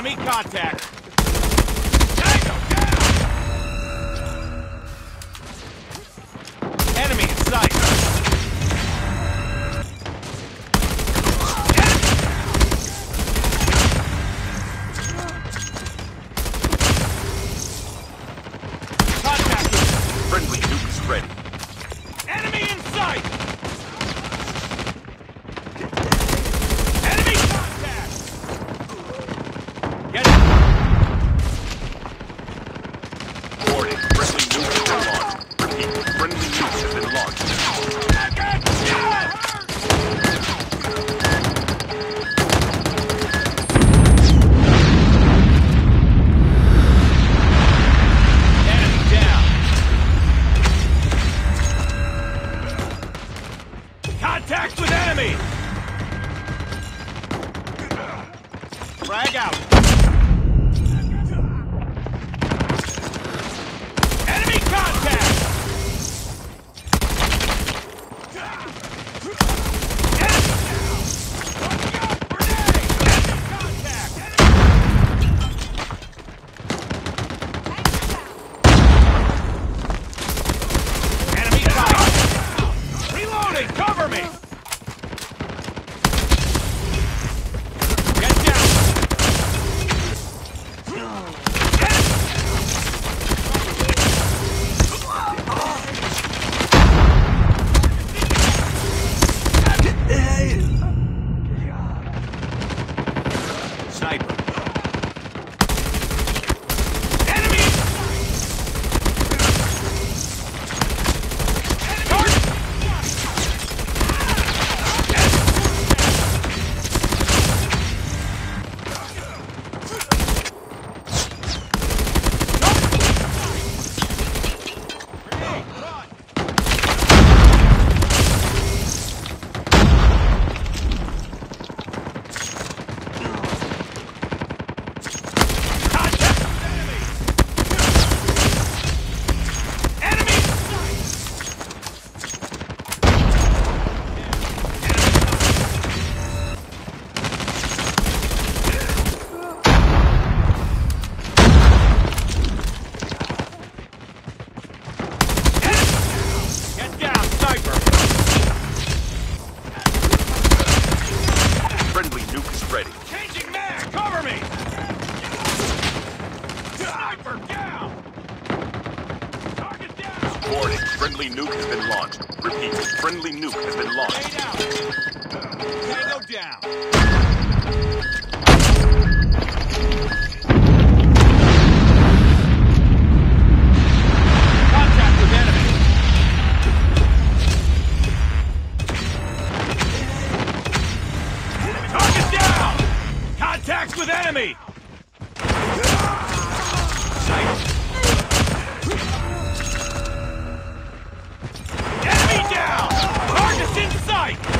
Enemy contact! Tango down! Enemy in sight! Contact! Friendly nuke is ready. Enemy in sight! Enemy contact! Get it! Warning, friendly nuke has been launched. Repeat, friendly nuke has been launched. Enemy down! Contact with enemy! Frag out! Enemy contact! Enemy down! Watch out! Grenade! Enemy contact! Enemy sight! Reloading! Cover me! Get down! Sniper. Enemy! Get down, sniper! Friendly nuke is ready. Changing mag! Cover me! Sniper down! Target down! Warning, friendly nuke has been launched. Repeat, friendly nuke has been launched. Laid out! Tango down! Contact with enemy! Target down! Contact with enemy! Sight! Enemy down! Target's in sight!